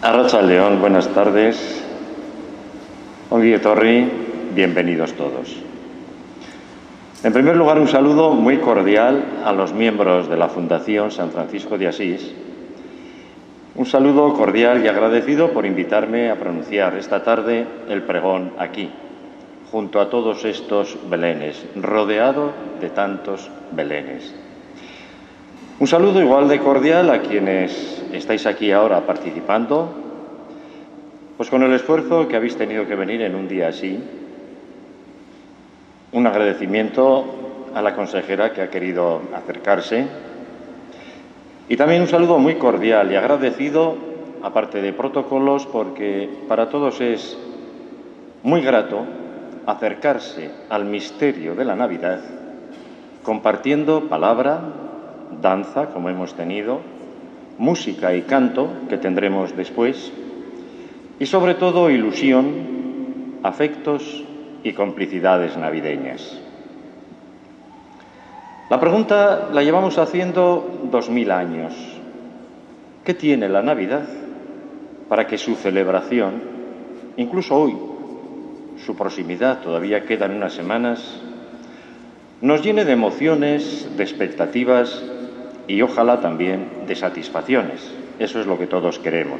Arratsaldeon, buenas tardes. Ongi etorri, bienvenidos todos. En primer lugar, un saludo muy cordial a los miembros de la Fundación San Francisco de Asís. Un saludo cordial y agradecido por invitarme a pronunciar esta tarde el pregón aquí, junto a todos estos belenes, rodeado de tantos belenes. Un saludo igual de cordial a quienes estáis aquí ahora participando, pues con el esfuerzo que habéis tenido que venir en un día así. Un agradecimiento a la consejera que ha querido acercarse y también un saludo muy cordial y agradecido, aparte de protocolos, porque para todos es muy grato acercarse al misterio de la Navidad compartiendo palabra, danza, como hemos tenido, música y canto, que tendremos después, y sobre todo ilusión, afectos y complicidades navideñas. La pregunta la llevamos haciendo 2000 años. ¿Qué tiene la Navidad para que su celebración, incluso hoy, su proximidad, todavía quedan unas semanas, nos llene de emociones, de expectativas y ojalá también de satisfacciones? Eso es lo que todos queremos.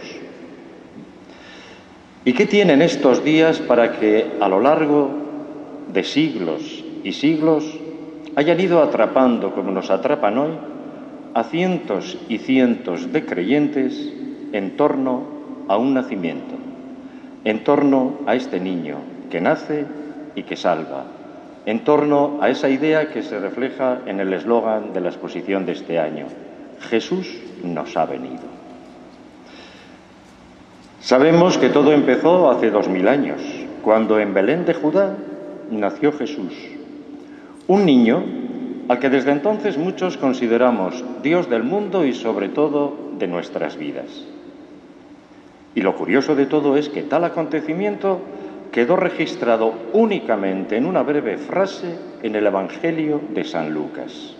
¿Y qué tienen estos días para que a lo largo de siglos y siglos hayan ido atrapando, como nos atrapan hoy, a cientos y cientos de creyentes en torno a un nacimiento, en torno a este niño que nace y que salva, en torno a esa idea que se refleja en el eslogan de la exposición de este año: Jesús nos ha venido? Sabemos que todo empezó hace 2000 años, cuando en Belén de Judá nació Jesús, un niño al que desde entonces muchos consideramos Dios del mundo y sobre todo de nuestras vidas. Y lo curioso de todo es que tal acontecimiento quedó registrado únicamente en una breve frase en el Evangelio de San Lucas.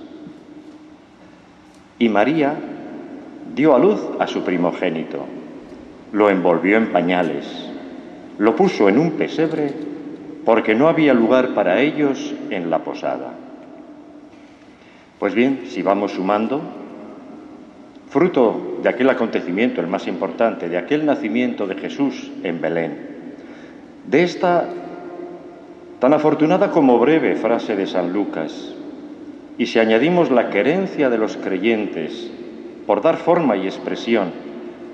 Y María dio a luz a su primogénito, lo envolvió en pañales, lo puso en un pesebre porque no había lugar para ellos en la posada. Pues bien, si vamos sumando, fruto de aquel acontecimiento, el más importante, de aquel nacimiento de Jesús en Belén, de esta tan afortunada como breve frase de San Lucas, y si añadimos la querencia de los creyentes por dar forma y expresión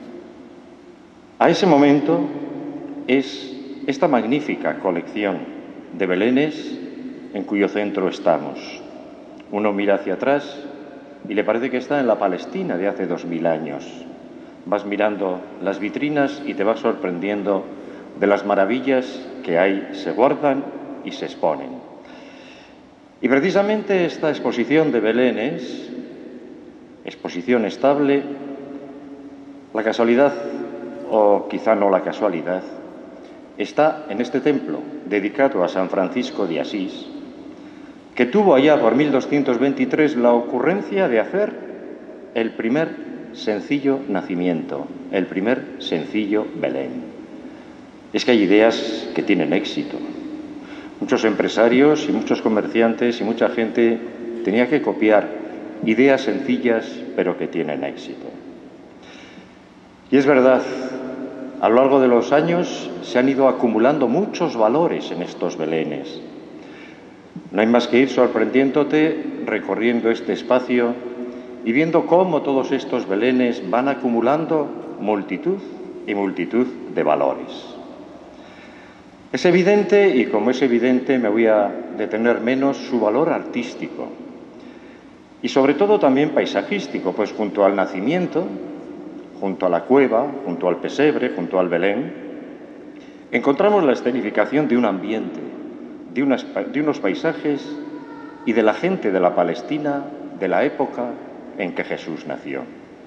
a ese momento, es esta magnífica colección de belenes en cuyo centro estamos. Uno mira hacia atrás y le parece que está en la Palestina de hace 2000 años. Vas mirando las vitrinas y te vas sorprendiendo de las maravillas que ahí se guardan y se exponen. Y precisamente esta exposición de belenes, exposición estable, la casualidad, o quizá no la casualidad, está en este templo dedicado a San Francisco de Asís, que tuvo allá por 1223 la ocurrencia de hacer el primer sencillo nacimiento, el primer sencillo Belén. Es que hay ideas que tienen éxito. Muchos empresarios y muchos comerciantes y mucha gente tenía que copiar ideas sencillas pero que tienen éxito. Y es verdad, a lo largo de los años se han ido acumulando muchos valores en estos belenes. No hay más que ir sorprendiéndote recorriendo este espacio y viendo cómo todos estos belenes van acumulando multitud y multitud de valores. Es evidente, y como es evidente me voy a detener menos, su valor artístico y sobre todo también paisajístico, pues junto al nacimiento, junto a la cueva, junto al pesebre, junto al Belén, encontramos la escenificación de un ambiente, de unos paisajes y de la gente de la Palestina de la época en que Jesús nació.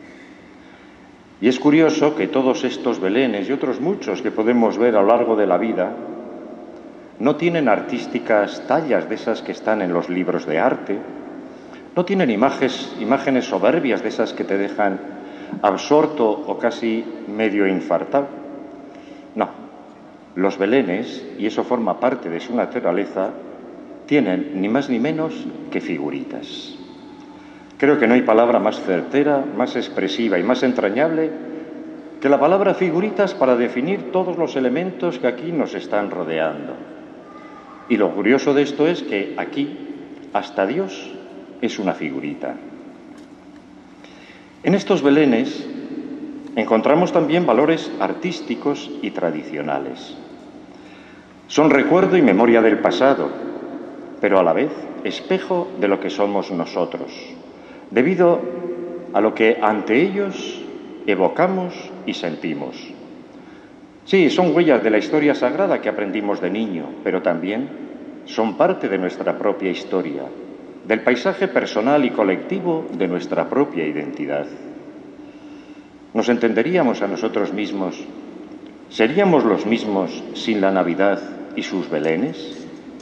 Y es curioso que todos estos belenes y otros muchos que podemos ver a lo largo de la vida no tienen artísticas tallas de esas que están en los libros de arte, no tienen imágenes soberbias de esas que te dejan absorto o casi medio infartado. No, los belenes, y eso forma parte de su naturaleza, tienen ni más ni menos que figuritas. Creo que no hay palabra más certera, más expresiva y más entrañable que la palabra figuritas para definir todos los elementos que aquí nos están rodeando. Y lo curioso de esto es que aquí, hasta Dios es una figurita. En estos belenes encontramos también valores artísticos y tradicionales. Son recuerdo y memoria del pasado, pero a la vez espejo de lo que somos nosotros, debido a lo que ante ellos evocamos y sentimos. Sí, son huellas de la historia sagrada que aprendimos de niño, pero también son parte de nuestra propia historia, del paisaje personal y colectivo de nuestra propia identidad. ¿Nos entenderíamos a nosotros mismos? ¿Seríamos los mismos sin la Navidad y sus belenes?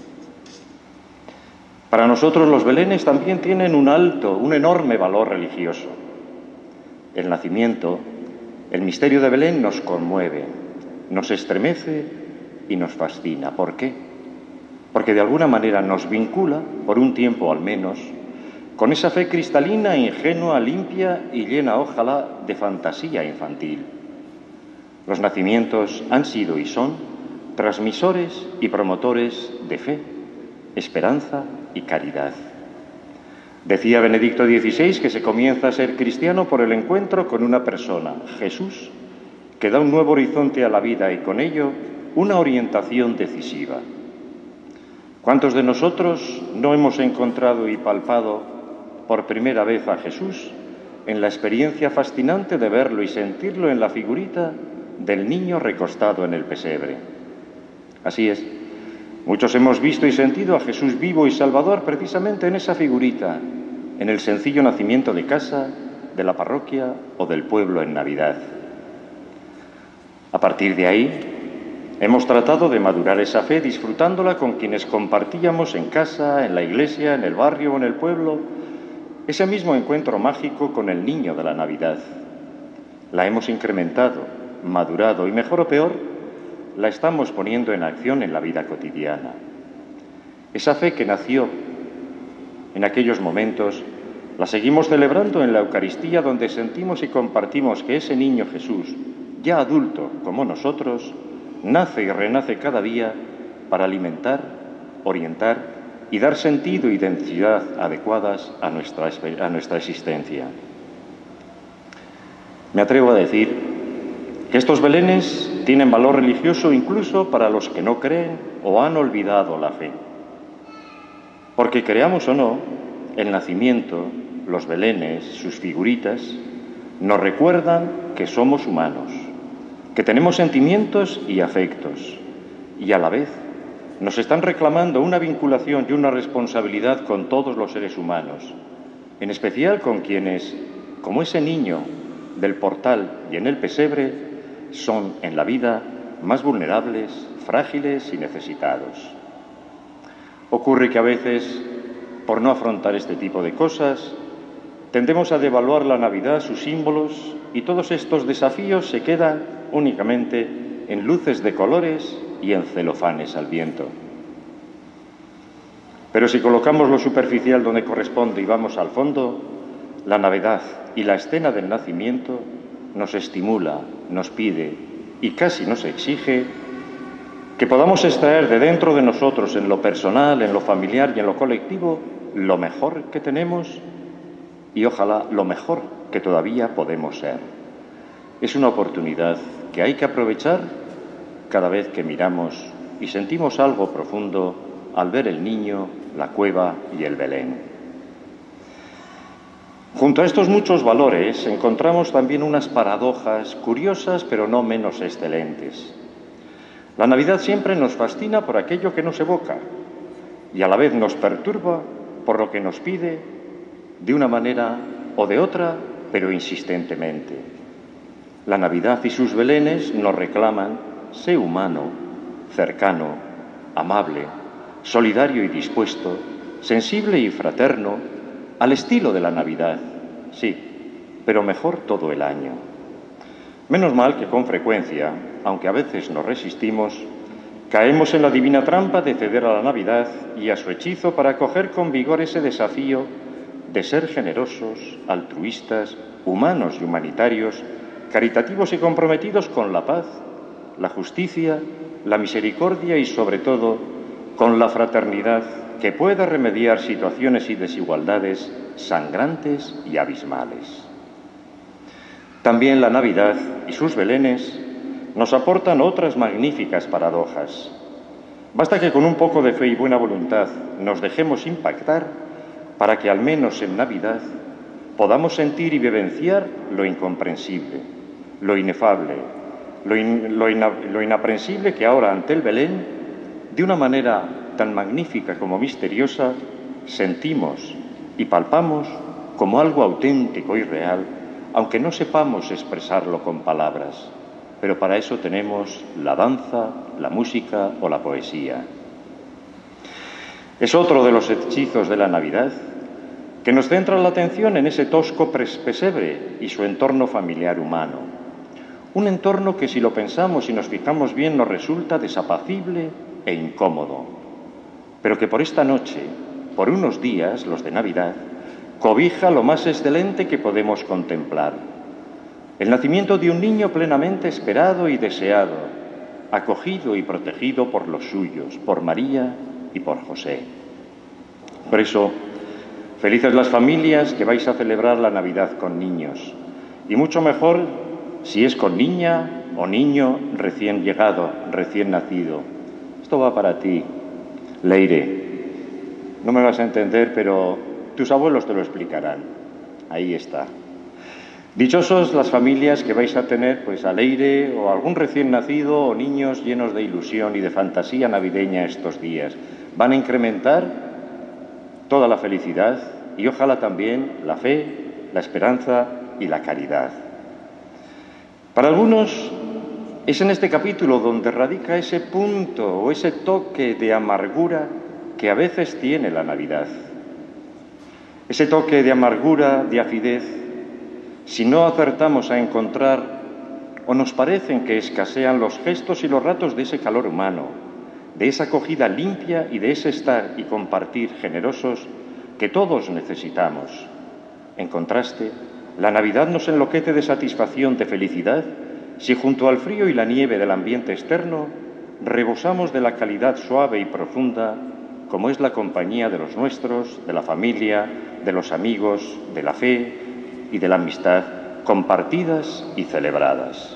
Para nosotros los belenes también tienen un enorme valor religioso. El nacimiento, el misterio de Belén nos conmueve, nos estremece y nos fascina. ¿Por qué? Porque de alguna manera nos vincula, por un tiempo al menos, con esa fe cristalina, ingenua, limpia y llena, ojalá, de fantasía infantil. Los nacimientos han sido y son transmisores y promotores de fe, esperanza y caridad. Decía Benedicto XVI que se comienza a ser cristiano por el encuentro con una persona, Jesús, que da un nuevo horizonte a la vida y con ello una orientación decisiva. ¿Cuántos de nosotros no hemos encontrado y palpado por primera vez a Jesús en la experiencia fascinante de verlo y sentirlo en la figurita del niño recostado en el pesebre? Así es. Muchos hemos visto y sentido a Jesús vivo y salvador precisamente en esa figurita, en el sencillo nacimiento de casa, de la parroquia o del pueblo en Navidad. A partir de ahí, hemos tratado de madurar esa fe disfrutándola con quienes compartíamos en casa, en la iglesia, en el barrio o en el pueblo, ese mismo encuentro mágico con el niño de la Navidad. La hemos incrementado, madurado y, mejor o peor, la estamos poniendo en acción en la vida cotidiana. Esa fe que nació en aquellos momentos, la seguimos celebrando en la Eucaristía, donde sentimos y compartimos que ese niño Jesús, ya adulto como nosotros, nace y renace cada día para alimentar, orientar y dar sentido y densidad adecuadas a nuestra existencia. Me atrevo a decir que estos belenes tienen valor religioso incluso para los que no creen o han olvidado la fe. Porque creamos o no, el nacimiento, los belenes, sus figuritas, nos recuerdan que somos humanos, que tenemos sentimientos y afectos, y a la vez nos están reclamando una vinculación y una responsabilidad con todos los seres humanos, en especial con quienes, como ese niño del portal y en el pesebre, son en la vida más vulnerables, frágiles y necesitados. Ocurre que a veces, por no afrontar este tipo de cosas, tendemos a devaluar la Navidad, sus símbolos, y todos estos desafíos se quedan únicamente en luces de colores y en celofanes al viento. Pero si colocamos lo superficial donde corresponde y vamos al fondo, la Navidad y la escena del nacimiento nos estimula, nos pide y casi nos exige que podamos extraer de dentro de nosotros, en lo personal, en lo familiar y en lo colectivo, lo mejor que tenemos y ojalá lo mejor que todavía podemos ser. Es una oportunidad que hay que aprovechar cada vez que miramos y sentimos algo profundo al ver el niño, la cueva y el Belén. Junto a estos muchos valores encontramos también unas paradojas curiosas pero no menos excelentes. La Navidad siempre nos fascina por aquello que nos evoca y a la vez nos perturba por lo que nos pide de una manera o de otra, pero insistentemente. La Navidad y sus belenes nos reclaman sé humano, cercano, amable, solidario y dispuesto, sensible y fraterno, al estilo de la Navidad, sí, pero mejor todo el año. Menos mal que con frecuencia, aunque a veces nos resistimos, caemos en la divina trampa de ceder a la Navidad y a su hechizo para acoger con vigor ese desafío de ser generosos, altruistas, humanos y humanitarios, caritativos y comprometidos con la paz, la justicia, la misericordia y, sobre todo, con la fraternidad que pueda remediar situaciones y desigualdades sangrantes y abismales. También la Navidad y sus belenes nos aportan otras magníficas paradojas. Basta que con un poco de fe y buena voluntad nos dejemos impactar para que al menos en Navidad podamos sentir y vivenciar lo incomprensible, lo inefable, lo inaprensible que ahora ante el Belén, de una manera tan magnífica como misteriosa, sentimos y palpamos como algo auténtico y real, aunque no sepamos expresarlo con palabras. Pero para eso tenemos la danza, la música o la poesía. Es otro de los hechizos de la Navidad que nos centra la atención en ese tosco pesebre y su entorno familiar humano. Un entorno que, si lo pensamos y nos fijamos bien, nos resulta desapacible e incómodo, pero que por esta noche, por unos días, los de Navidad, cobija lo más excelente que podemos contemplar: el nacimiento de un niño plenamente esperado y deseado, acogido y protegido por los suyos, por María y por José. Por eso, felices las familias que vais a celebrar la Navidad con niños, y mucho mejor si es con niña o niño recién llegado, recién nacido. Esto va para ti, Leire. No me vas a entender, pero tus abuelos te lo explicarán. Ahí está. Dichosos las familias que vais a tener pues a Leire o algún recién nacido o niños llenos de ilusión y de fantasía navideña estos días. Van a incrementar toda la felicidad y ojalá también la fe, la esperanza y la caridad. Para algunos es en este capítulo donde radica ese punto o ese toque de amargura que a veces tiene la Navidad. Ese toque de amargura, de acidez, si no acertamos a encontrar o nos parecen que escasean los gestos y los ratos de ese calor humano, de esa acogida limpia y de ese estar y compartir generosos que todos necesitamos. En contraste, la Navidad nos enloquece de satisfacción, de felicidad, si junto al frío y la nieve del ambiente externo rebosamos de la calidad suave y profunda, como es la compañía de los nuestros, de la familia, de los amigos, de la fe y de la amistad, compartidas y celebradas.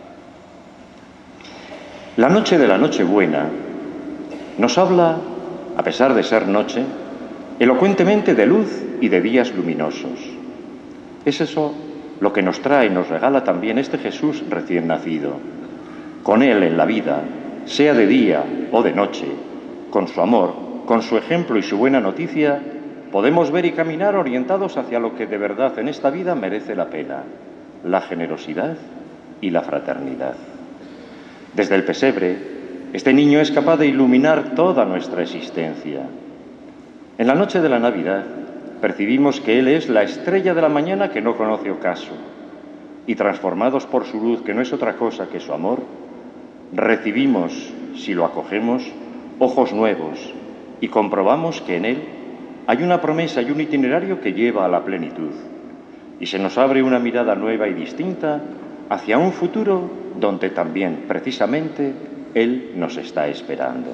La noche de la Nochebuena nos habla, a pesar de ser noche, elocuentemente de luz y de días luminosos. Es eso lo que nos trae y nos regala también este Jesús recién nacido. Con Él en la vida, sea de día o de noche, con su amor, con su ejemplo y su buena noticia, podemos ver y caminar orientados hacia lo que de verdad en esta vida merece la pena: la generosidad y la fraternidad. Desde el pesebre, este niño es capaz de iluminar toda nuestra existencia. En la noche de la Navidad percibimos que Él es la estrella de la mañana que no conoce ocaso, y transformados por su luz, que no es otra cosa que su amor, recibimos, si lo acogemos, ojos nuevos y comprobamos que en Él hay una promesa y un itinerario que lleva a la plenitud, y se nos abre una mirada nueva y distinta hacia un futuro donde también, precisamente, Él nos está esperando.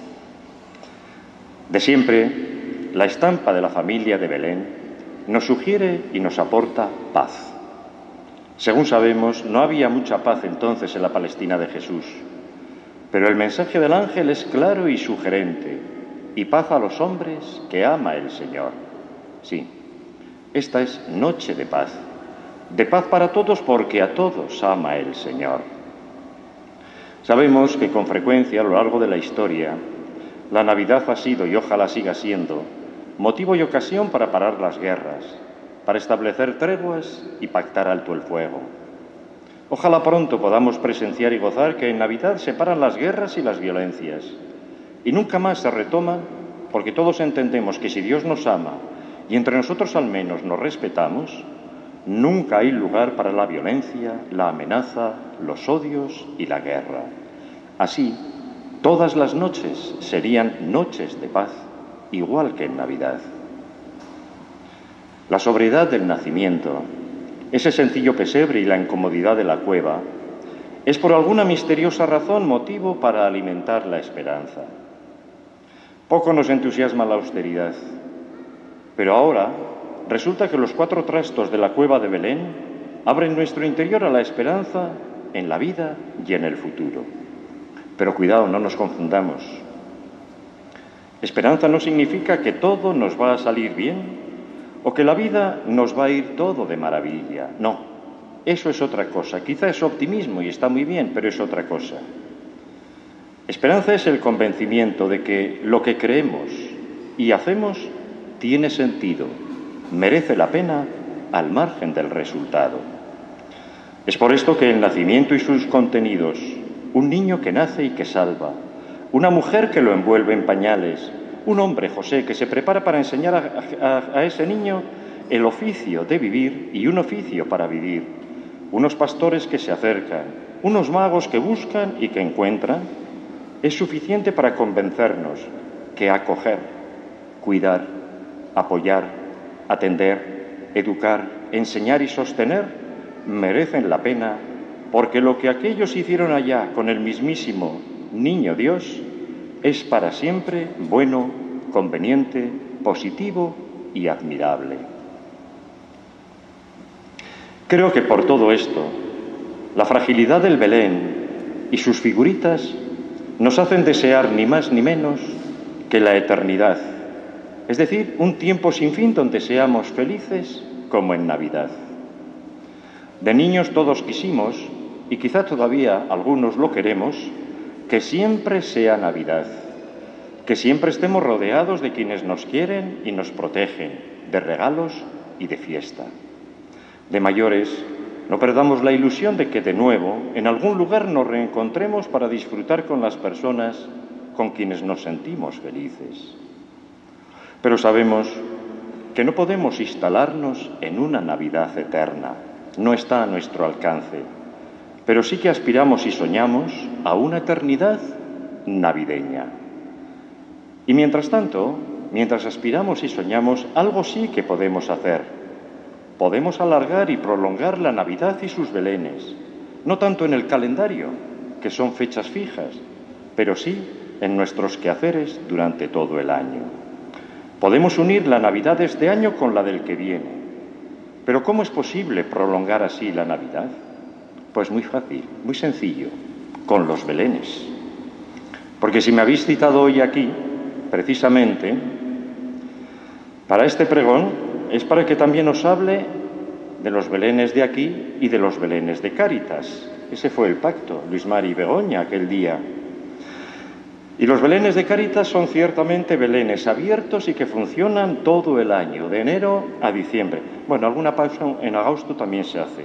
De siempre, la estampa de la familia de Belén nos sugiere y nos aporta paz. Según sabemos, no había mucha paz entonces en la Palestina de Jesús, pero el mensaje del ángel es claro y sugerente: y paz a los hombres que ama el Señor. Sí, esta es noche de paz para todos, porque a todos ama el Señor. Sabemos que con frecuencia a lo largo de la historia la Navidad ha sido, y ojalá siga siendo, motivo y ocasión para parar las guerras, para establecer treguas y pactar alto el fuego. Ojalá pronto podamos presenciar y gozar que en Navidad se paran las guerras y las violencias, y nunca más se retoman, porque todos entendemos que si Dios nos ama y entre nosotros al menos nos respetamos, Nunca hay lugar para la violencia, la amenaza, los odios y la guerra. Así, todas las noches serían noches de paz, igual que en Navidad. La sobriedad del nacimiento, ese sencillo pesebre y la incomodidad de la cueva, es por alguna misteriosa razón motivo para alimentar la esperanza. Poco nos entusiasma la austeridad, pero ahora resulta que los 4 trastos de la cueva de Belén abren nuestro interior a la esperanza en la vida y en el futuro. Pero cuidado, no nos confundamos. Esperanza no significa que todo nos va a salir bien o que la vida nos va a ir todo de maravilla. No, eso es otra cosa. Quizá es optimismo y está muy bien, pero es otra cosa. Esperanza es el convencimiento de que lo que creemos y hacemos tiene sentido, merece la pena al margen del resultado. Es por esto que el nacimiento y sus contenidos, un niño que nace y que salva, una mujer que lo envuelve en pañales, un hombre, José, que se prepara para enseñar a ese niño el oficio de vivir y un oficio para vivir, unos pastores que se acercan, unos magos que buscan y que encuentran, es suficiente para convencernos que acoger, cuidar, apoyar, atender, educar, enseñar y sostener merecen la pena, porque lo que aquellos hicieron allá con el mismísimo Niño Dios es para siempre bueno, conveniente, positivo y admirable. Creo que por todo esto, la fragilidad del Belén y sus figuritas nos hacen desear ni más ni menos que la eternidad, es decir, un tiempo sin fin donde seamos felices como en Navidad. De niños todos quisimos, y quizá todavía algunos lo queremos, que siempre sea Navidad, que siempre estemos rodeados de quienes nos quieren y nos protegen, de regalos y de fiesta. De mayores, no perdamos la ilusión de que de nuevo en algún lugar nos reencontremos para disfrutar con las personas con quienes nos sentimos felices. Pero sabemos que no podemos instalarnos en una Navidad eterna, no está a nuestro alcance, pero sí que aspiramos y soñamos a una eternidad navideña. Y mientras tanto, mientras aspiramos y soñamos, algo sí que podemos hacer. Podemos alargar y prolongar la Navidad y sus belenes, no tanto en el calendario, que son fechas fijas, pero sí en nuestros quehaceres durante todo el año. Podemos unir la Navidad de este año con la del que viene. Pero ¿cómo es posible prolongar así la Navidad? Pues muy fácil, muy sencillo, con los belenes. Porque si me habéis citado hoy aquí, precisamente, para este pregón, es para que también os hable de los belenes de aquí y de los belenes de Cáritas. Ese fue el pacto, Luis Mari y Begoña, aquel día. Y los belenes de Cáritas son ciertamente belenes abiertos y que funcionan todo el año, de enero a diciembre. Bueno, alguna pausa en agosto también se hace.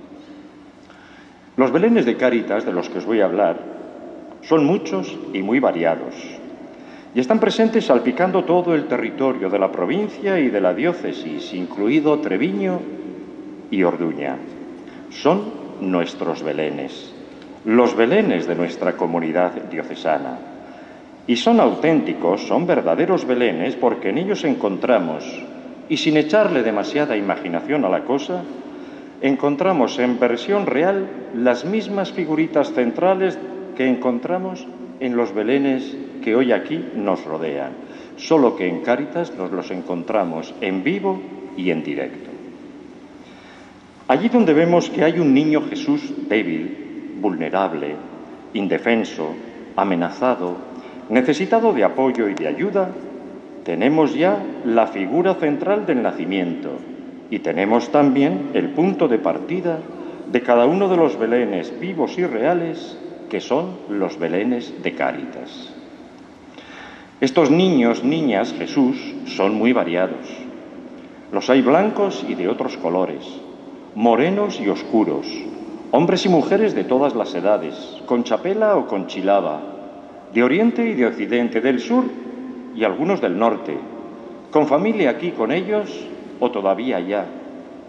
Los belenes de Cáritas, de los que os voy a hablar, son muchos y muy variados. Y están presentes salpicando todo el territorio de la provincia y de la diócesis, incluido Treviño y Orduña. Son nuestros belenes, los belenes de nuestra comunidad diocesana. Y son auténticos, son verdaderos belenes, porque en ellos encontramos, y sin echarle demasiada imaginación a la cosa, encontramos en versión real las mismas figuritas centrales que encontramos en los belenes que hoy aquí nos rodean, solo que en Cáritas nos los encontramos en vivo y en directo. Allí donde vemos que hay un niño Jesús débil, vulnerable, indefenso, amenazado, necesitado de apoyo y de ayuda, tenemos ya la figura central del nacimiento y tenemos también el punto de partida de cada uno de los belenes vivos y reales que son los belenes de Cáritas. Estos niños, niñas, Jesús, son muy variados. Los hay blancos y de otros colores, morenos y oscuros, hombres y mujeres de todas las edades, con chapela o con chilaba, de oriente y de occidente, del sur y algunos del norte, con familia aquí con ellos o todavía allá,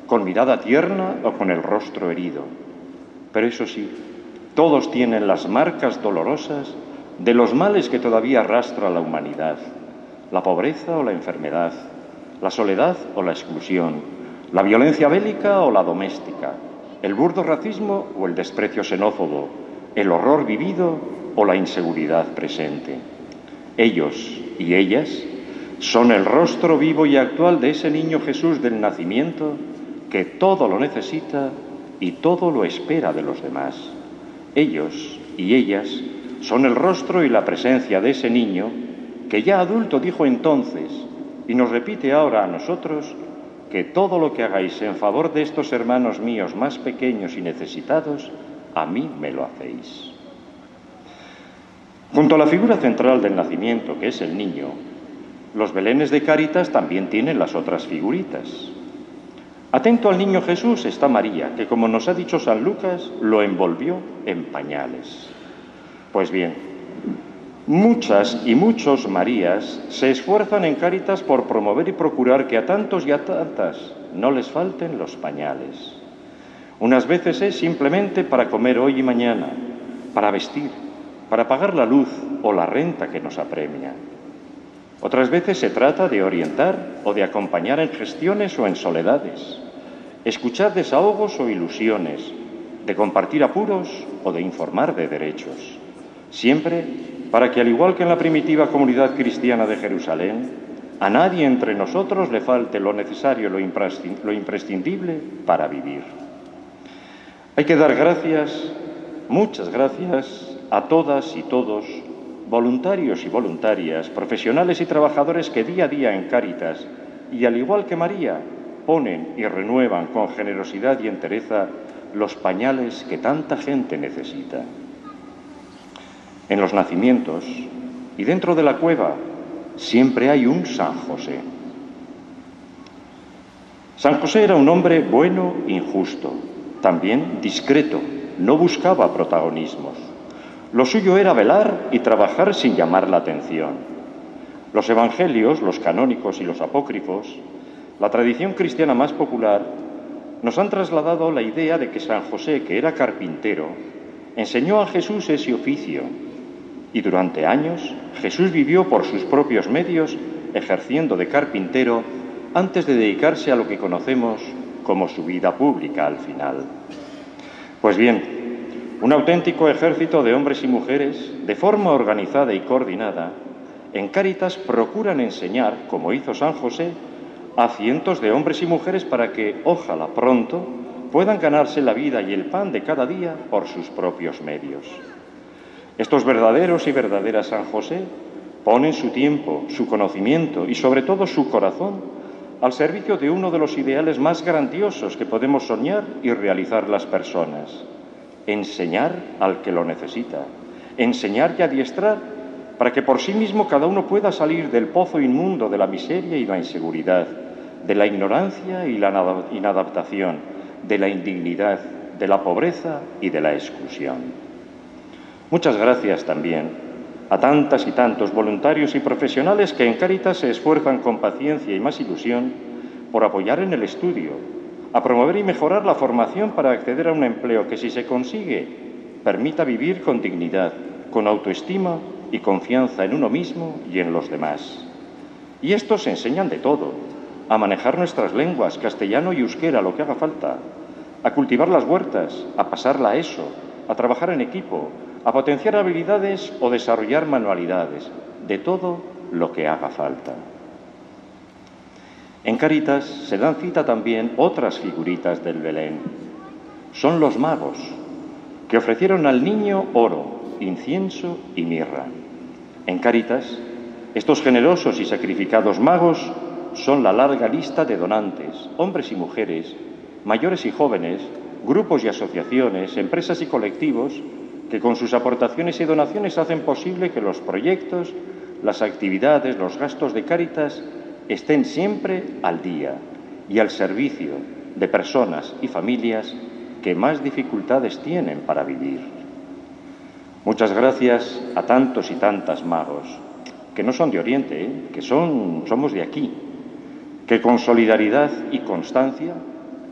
con mirada tierna o con el rostro herido. Pero eso sí, todos tienen las marcas dolorosas de los males que todavía arrastra la humanidad: la pobreza o la enfermedad, la soledad o la exclusión, la violencia bélica o la doméstica, el burdo racismo o el desprecio xenófobo, el horror vivido o la inseguridad presente. Ellos y ellas son el rostro vivo y actual de ese niño Jesús del nacimiento que todo lo necesita y todo lo espera de los demás. Ellos y ellas son el rostro y la presencia de ese niño que ya adulto dijo entonces y nos repite ahora a nosotros que todo lo que hagáis en favor de estos hermanos míos más pequeños y necesitados, a mí me lo hacéis. Junto a la figura central del nacimiento, que es el niño, los belenes de Cáritas también tienen las otras figuritas. Atento al niño Jesús está María, que, como nos ha dicho San Lucas, lo envolvió en pañales. Pues bien, muchas y muchos Marías se esfuerzan en Cáritas por promover y procurar que a tantos y a tantas no les falten los pañales. Unas veces es simplemente para comer hoy y mañana, para vestir, para pagar la luz o la renta que nos apremia. Otras veces se trata de orientar o de acompañar en gestiones o en soledades, escuchar desahogos o ilusiones, de compartir apuros o de informar de derechos. Siempre para que, al igual que en la primitiva comunidad cristiana de Jerusalén, a nadie entre nosotros le falte lo necesario, lo imprescindible para vivir. Hay que dar gracias, muchas gracias, a todas y todos, voluntarios y voluntarias, profesionales y trabajadores que día a día en Cáritas, y al igual que María, ponen y renuevan con generosidad y entereza los pañales que tanta gente necesita. En los nacimientos y dentro de la cueva siempre hay un San José. San José era un hombre bueno e injusto, también discreto, no buscaba protagonismos. Lo suyo era velar y trabajar sin llamar la atención. Los evangelios, los canónicos y los apócrifos, la tradición cristiana más popular, nos han trasladado la idea de que San José, que era carpintero, enseñó a Jesús ese oficio, y durante años Jesús vivió por sus propios medios ejerciendo de carpintero antes de dedicarse a lo que conocemos como su vida pública al final. Pues bien, un auténtico ejército de hombres y mujeres, de forma organizada y coordinada, en Cáritas procuran enseñar, como hizo San José, a cientos de hombres y mujeres para que, ojalá pronto, puedan ganarse la vida y el pan de cada día por sus propios medios. Estos verdaderos y verdaderas San José ponen su tiempo, su conocimiento y sobre todo su corazón al servicio de uno de los ideales más grandiosos que podemos soñar y realizar las personas: enseñar al que lo necesita, enseñar y adiestrar para que por sí mismo cada uno pueda salir del pozo inmundo de la miseria y la inseguridad, de la ignorancia y la inadaptación, de la indignidad, de la pobreza y de la exclusión. Muchas gracias también a tantas y tantos voluntarios y profesionales que en Cáritas se esfuerzan con paciencia y más ilusión por apoyar en el estudio, a promover y mejorar la formación para acceder a un empleo que, si se consigue, permita vivir con dignidad, con autoestima y confianza en uno mismo y en los demás. Y estos enseñan de todo: a manejar nuestras lenguas, castellano y euskera, lo que haga falta, a cultivar las huertas, a pasar la ESO, a trabajar en equipo, a potenciar habilidades o desarrollar manualidades, de todo lo que haga falta. En Cáritas se dan cita también otras figuritas del Belén. Son los magos, que ofrecieron al niño oro, incienso y mirra. En Cáritas, estos generosos y sacrificados magos son la larga lista de donantes, hombres y mujeres, mayores y jóvenes, grupos y asociaciones, empresas y colectivos, que con sus aportaciones y donaciones hacen posible que los proyectos, las actividades, los gastos de Cáritas estén siempre al día y al servicio de personas y familias que más dificultades tienen para vivir. Muchas gracias a tantos y tantas magos, que no son de Oriente, que somos de aquí, que con solidaridad y constancia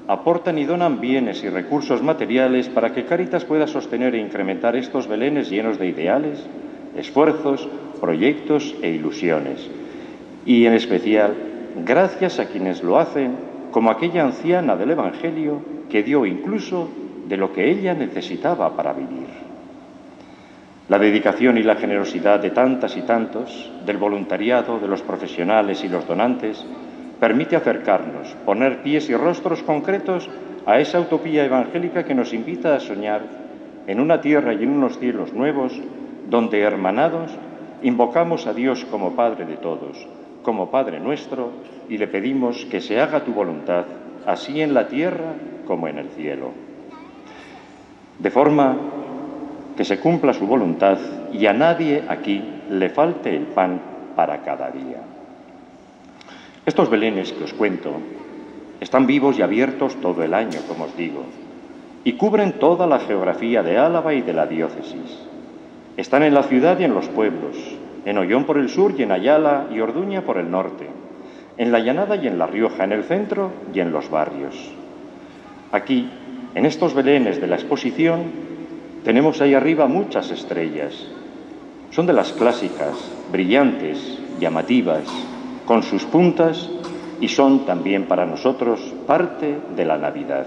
aportan y donan bienes y recursos materiales para que Cáritas pueda sostener e incrementar estos belenes llenos de ideales, esfuerzos, proyectos e ilusiones. Y en especial, gracias a quienes lo hacen, como aquella anciana del Evangelio que dio incluso de lo que ella necesitaba para vivir. La dedicación y la generosidad de tantas y tantos, del voluntariado, de los profesionales y los donantes, permite acercarnos, poner pies y rostros concretos a esa utopía evangélica que nos invita a soñar en una tierra y en unos cielos nuevos, donde, hermanados, invocamos a Dios como Padre de todos, como Padre nuestro, y le pedimos que se haga tu voluntad, así en la tierra como en el cielo. De forma que se cumpla su voluntad y a nadie aquí le falte el pan para cada día. Estos belenes que os cuento están vivos y abiertos todo el año, como os digo, y cubren toda la geografía de Álava y de la diócesis. Están en la ciudad y en los pueblos, en Ollón por el sur y en Ayala y Orduña por el norte, en la Llanada y en La Rioja, en el centro y en los barrios. Aquí, en estos belenes de la exposición, tenemos ahí arriba muchas estrellas. Son de las clásicas, brillantes, llamativas, con sus puntas, y son también para nosotros parte de la Navidad.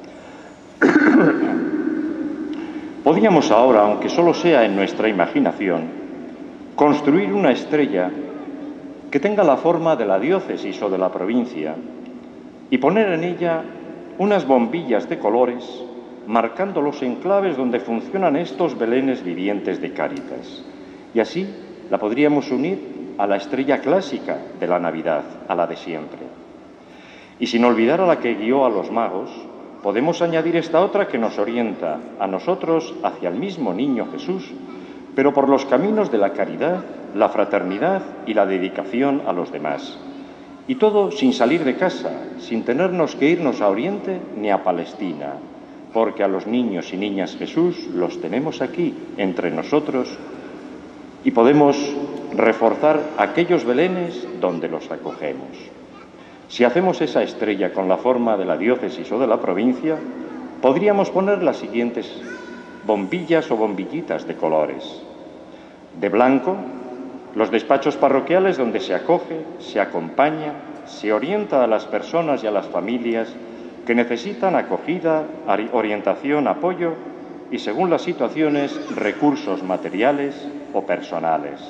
Podríamos ahora, aunque solo sea en nuestra imaginación, construir una estrella que tenga la forma de la diócesis o de la provincia y poner en ella unas bombillas de colores marcando los enclaves donde funcionan estos belenes vivientes de Cáritas. Y así la podríamos unir a la estrella clásica de la Navidad, a la de siempre. Y sin olvidar a la que guió a los magos, podemos añadir esta otra que nos orienta a nosotros hacia el mismo niño Jesús, pero por los caminos de la caridad, la fraternidad y la dedicación a los demás. Y todo sin salir de casa, sin tenernos que irnos a Oriente ni a Palestina, porque a los niños y niñas Jesús los tenemos aquí, entre nosotros, y podemos reforzar aquellos belenes donde los acogemos. Si hacemos esa estrella con la forma de la diócesis o de la provincia, podríamos poner las siguientes bombillas o bombillitas de colores. De blanco, los despachos parroquiales donde se acoge, se acompaña, se orienta a las personas y a las familias que necesitan acogida, orientación, apoyo y, según las situaciones, recursos materiales o personales.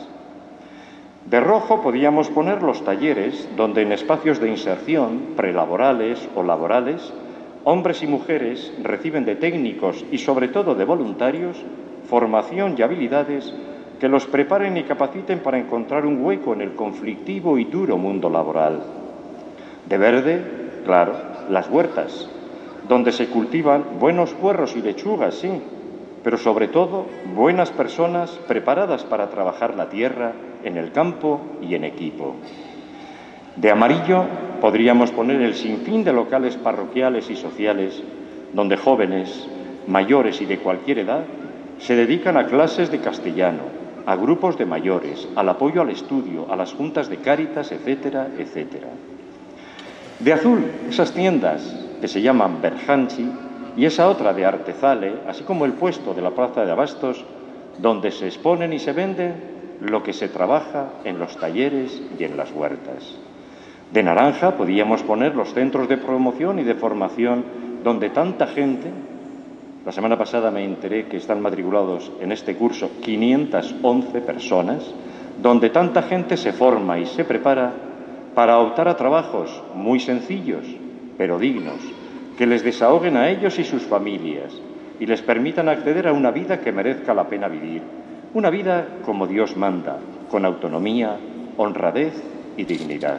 De rojo podíamos poner los talleres donde en espacios de inserción, prelaborales o laborales, hombres y mujeres reciben de técnicos y sobre todo de voluntarios formación y habilidades que los preparen y capaciten para encontrar un hueco en el conflictivo y duro mundo laboral. De verde, claro, las huertas, donde se cultivan buenos puerros y lechugas, sí, pero sobre todo buenas personas preparadas para trabajar la tierra en el campo y en equipo. De amarillo podríamos poner el sinfín de locales parroquiales y sociales donde jóvenes, mayores y de cualquier edad se dedican a clases de castellano, a grupos de mayores, al apoyo al estudio, a las juntas de Cáritas, etcétera, etcétera. De azul, esas tiendas que se llaman Berjanchi y esa otra de Artezale, así como el puesto de la Plaza de Abastos, donde se exponen y se venden lo que se trabaja en los talleres y en las huertas. De naranja podíamos poner los centros de promoción y de formación donde tanta gente, la semana pasada me enteré que están matriculados en este curso 511 personas, donde tanta gente se forma y se prepara para optar a trabajos muy sencillos, pero dignos, que les desahoguen a ellos y sus familias y les permitan acceder a una vida que merezca la pena vivir, una vida como Dios manda, con autonomía, honradez y dignidad.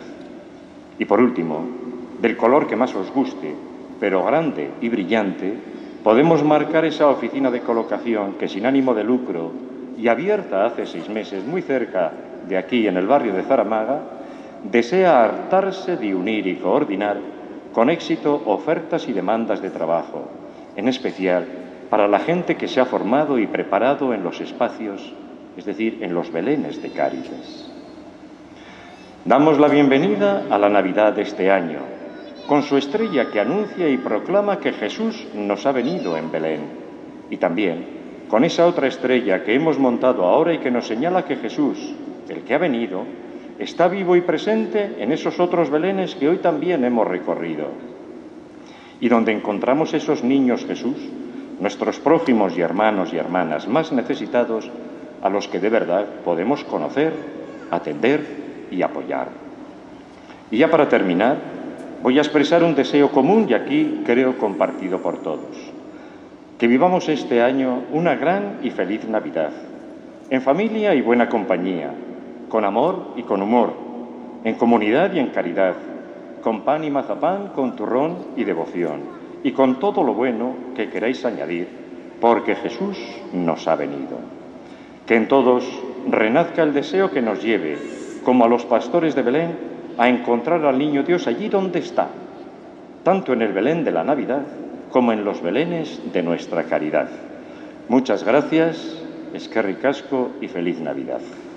Y por último, del color que más os guste, pero grande y brillante, podemos marcar esa oficina de colocación que sin ánimo de lucro y abierta hace 6 meses muy cerca de aquí en el barrio de Zaramaga, desea hartarse de unir y coordinar con éxito ofertas y demandas de trabajo, en especial para la gente que se ha formado y preparado en los espacios, es decir, en los belenes de Cáritas. Damos la bienvenida a la Navidad de este año, con su estrella que anuncia y proclama que Jesús nos ha venido en Belén. Y también con esa otra estrella que hemos montado ahora y que nos señala que Jesús, el que ha venido, está vivo y presente en esos otros Belenes que hoy también hemos recorrido. Y donde encontramos esos niños Jesús, nuestros prójimos y hermanos y hermanas más necesitados, a los que de verdad podemos conocer, atender y apoyar. Y ya para terminar, voy a expresar un deseo común y aquí creo compartido por todos. Que vivamos este año una gran y feliz Navidad, en familia y buena compañía, con amor y con humor, en comunidad y en caridad, con pan y mazapán, con turrón y devoción, y con todo lo bueno que queráis añadir, porque Jesús nos ha venido. Que en todos renazca el deseo que nos lleve, como a los pastores de Belén, a encontrar al Niño Dios allí donde está, tanto en el Belén de la Navidad como en los Belenes de nuestra caridad. Muchas gracias, eskerrik asko y feliz Navidad.